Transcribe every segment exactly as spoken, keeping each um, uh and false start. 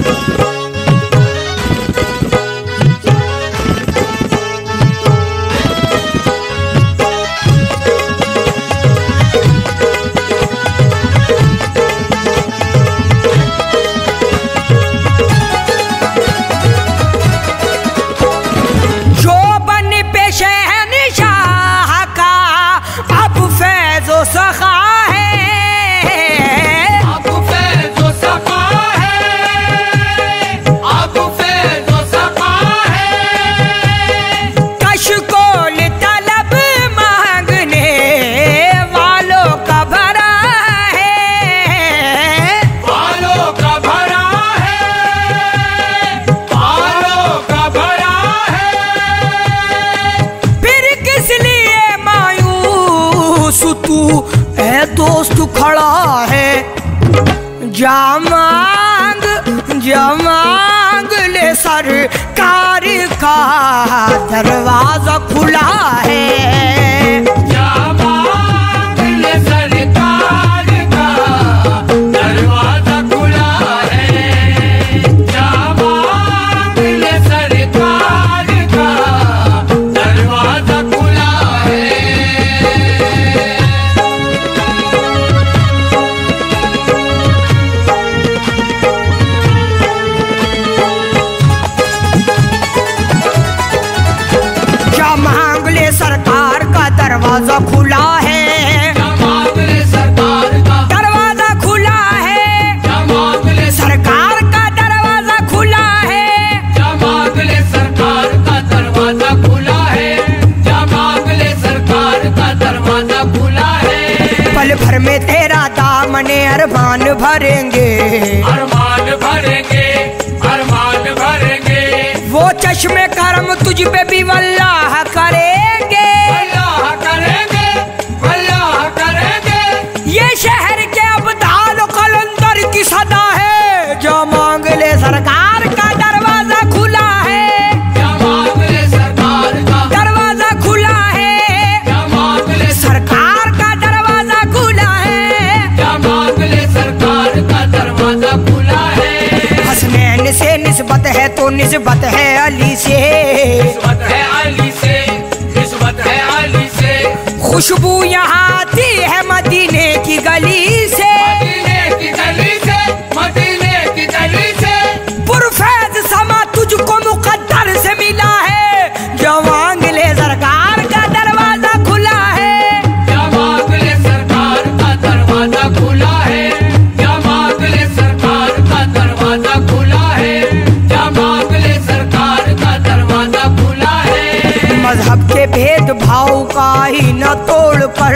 दोस्त खड़ा है, जा मांग जा मांग ले, सरकार का दरवाजा खुला है। जा मांग ले, सरकार का दरवाजा खुला है। जा मांग ले, सरकार का दरवाजा खुला है। सरकार का दरवाजा खुला है, सरकार का दरवाजा खुला है, सरकार का दरवाजा खुला है, सरकार का दरवाजा खुला है, सरकार का दरवाजा खुला है। पल भर में तेरा दामने अरमान भरेंगे, अरमान भरेंगे, अरमान भरेंगे। वो चश्मे करम तुझ पे भी वल्लाह करेंगे, अल्लाह करेंगे, अल्लाह करेंगे। ये शहर के अब्दाल कलंदर की सदा है, जो मांग ले सरकार का दरवाजा खुला है। क्या मांग ले, सरकार का दरवाजा खुला है, क्या मांग ले, सरकार का दरवाजा खुला है। क्या मांग ले, सरकार का दरवाजा खुला है। हसनैन से निस्बत है तो निस्बत है अली से, निस्बत है अली से, निस्बत है अली से। खुशबू यहाँ आती है मदीने की गली से, मदीने की गली से, मदीने की गली से। पुरफैज समा तुझको मुकद्दर से मिला है, जो मांग ले सरकार का दरवाजा खुला है। क्या मांग ले, सरकार का दरवाजा खुला है। क्या मांग ले, सरकार का दरवाजा खुला है। क्या मांग ले, सरकार का दरवाजा खुला है। मजहब के भेदभाव का ही न तोड़ कर,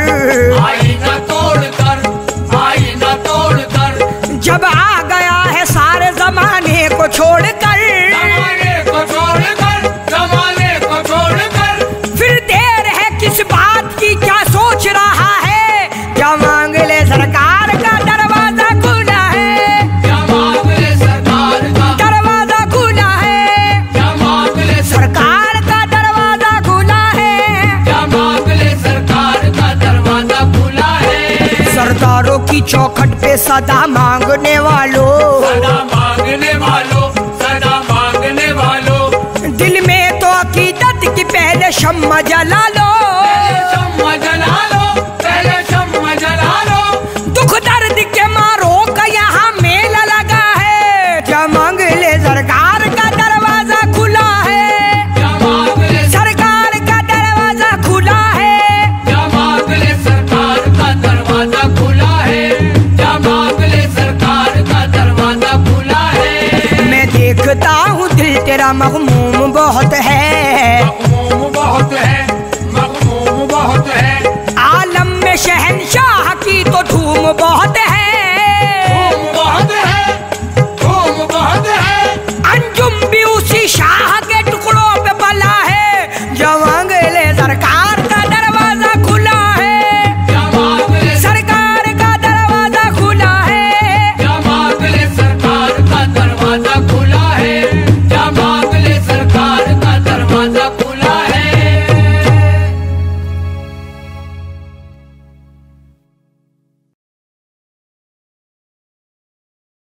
आई न तोड़ कर, आई न तोड़ कर। जब आ गया है सारे जमाने को छोड़ कर, जमाने को छोड़ कर, जमाने को छोड़ कर। फिर देर है किस बात की, क्या सोच रहा है। क्या मांग ले, सरकार का दरवाजा खुला है। क्या मांग ले, सरकार का दरवाजा खुला है, क्या मांग ले, सरकार का दरवाजा खुला है। क्या मांग ले, सरकार का दरवाजा खुला है। सरदारों की चौखट पे सदा मांगने वालों, सदा मांगने वालों, सदा मांगने वालों। दिल में तो अकीदत की पहले शम्मा जला लो, पहले शम्मा जला लो, पहले शम्मा जला लो। दुख दर्द के मारों का यहाँ मेला लगा है। क्या मांग ले, सरकार का दरवाजा खुला है। क्या मांग ले, सरकार का दरवाजा खुला है। क्या मांग ले, सरकार का दरवाजा खुला है। क्या मांग ले, सरकार का दरवाजा खुला है। मैं देखता हूँ दिल तेरा मगमूम